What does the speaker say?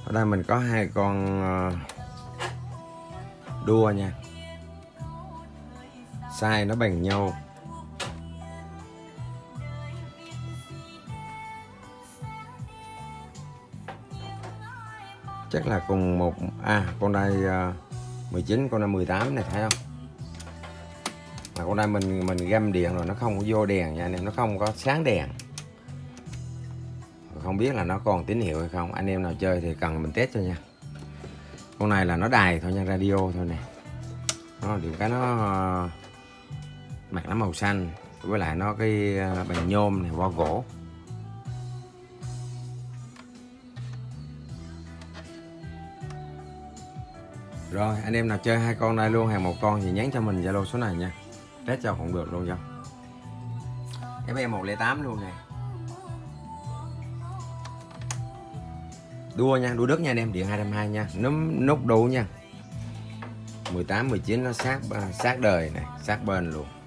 Ở đây mình có hai con đua nha, size nó bằng nhau. Chắc là cùng một con đây 19, con đây 18 này, thấy không? Mà con đây mình găm điện rồi nó không có vô đèn nha anh em, nó không có sáng đèn. Không biết là nó còn tín hiệu hay không, anh em nào chơi thì cần mình test cho nha. Con này là nó đài thôi nha, radio thôi nè. Nó điểm cái nó mặt nó màu xanh, với lại nó cái bằng nhôm này, vo gỗ. Rồi anh em nào chơi hai con này luôn, hàng một con thì nhắn cho mình Zalo số này nha, test cho cũng được luôn. Cho FE 108 luôn nè, đua nha, đua đất nha anh em, điện 220 nha, nút đủ nha. 18 19 nó sát đời này, sát bên luôn.